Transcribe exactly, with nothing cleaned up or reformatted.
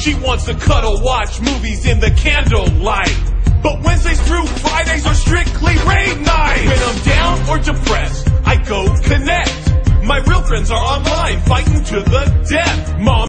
She wants to cuddle, watch movies in the candlelight. But Wednesdays through Fridays are strictly raid night. When I'm down or depressed, I go connect. My real friends are online, fighting to the death. Mom